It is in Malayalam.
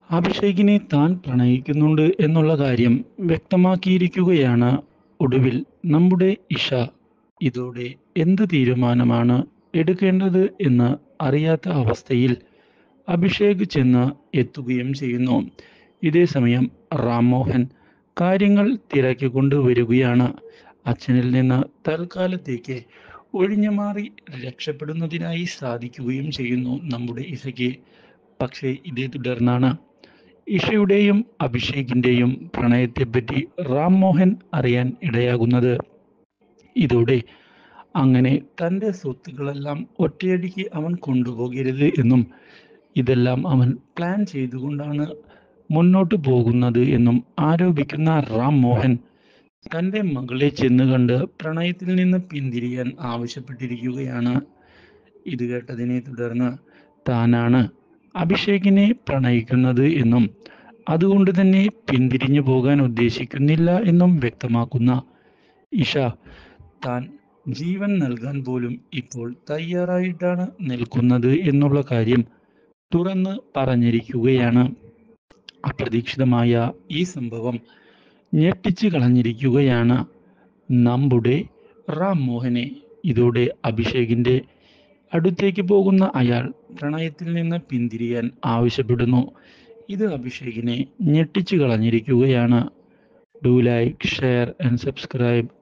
അഭിഷേകിനെ താൻ പ്രണയിക്കുന്നുണ്ട് എന്നുള്ള കാര്യം വ്യക്തമാക്കിയിരിക്കുകയാണ് ഒടുവിൽ നമ്മുടെ ഇഷ. ഇതോടെ എന്ത് തീരുമാനമാണ് എടുക്കേണ്ടത് എന്ന് അറിയാത്ത അവസ്ഥയിൽ അഭിഷേക് ചെന്ന് എത്തുകയും ചെയ്യുന്നു. ഇതേസമയം റാം മോഹൻ കാര്യങ്ങൾ തിരക്കിക്കൊണ്ട് വരികയാണ്. അച്ഛനിൽ നിന്ന് തൽക്കാലത്തേക്ക് ഒഴിഞ്ഞുമാറി രക്ഷപ്പെടുന്നതിനായി സാധിക്കുകയും ചെയ്യുന്നു നമ്മുടെ ഇഷയ്ക്ക്. പക്ഷേ ഇതേ തുടർന്നാണ് ഇഷയുടെയും അഭിഷേകിൻ്റെയും പ്രണയത്തെപ്പറ്റി റാം മോഹൻ അറിയാൻ ഇടയാകുന്നത്. ഇതോടെ അങ്ങനെ തൻ്റെ സ്വത്തുക്കളെല്ലാം ഒറ്റയടിക്ക് അവൻ കൊണ്ടുപോകരുത് എന്നും ഇതെല്ലാം അവൻ പ്ലാൻ ചെയ്തുകൊണ്ടാണ് മുന്നോട്ട് പോകുന്നത് എന്നും ആരോപിക്കുന്ന റാം മോഹൻ തൻ്റെ മകളെ ചെന്ന് കണ്ട് പ്രണയത്തിൽ നിന്ന് പിന്തിരിയാൻ ആവശ്യപ്പെട്ടിരിക്കുകയാണ്. ഇത് കേട്ടതിനെ തുടർന്ന് താനാണ് അഭിഷേകിനെ പ്രണയിക്കുന്നത് എന്നും അതുകൊണ്ട് തന്നെ പിന്തിരിഞ്ഞു പോകാൻ ഉദ്ദേശിക്കുന്നില്ല എന്നും വ്യക്തമാക്കുന്ന ഇഷ താൻ ജീവൻ നൽകാൻ പോലും ഇപ്പോൾ തയ്യാറായിട്ടാണ് നിൽക്കുന്നത് എന്നുള്ള കാര്യം തുറന്ന് പറഞ്ഞിരിക്കുകയാണ്. അപ്രതീക്ഷിതമായ ഈ സംഭവം ഞെട്ടിച്ചു കളഞ്ഞിരിക്കുകയാണ് നമ്മുടെ റാം മോഹനെ. ഇതോടെ അഭിഷേകിൻ്റെ അടുത്തേക്ക് പോകുന്ന അയാൾ പ്രണയത്തിൽ നിന്ന് പിന്തിരിയാൻ ആവശ്യപ്പെടുന്നു. ഇത് അഭിഷേകിനെ ഞെട്ടിച്ചു കളഞ്ഞിരിക്കുകയാണ്. Do like, share and subscribe.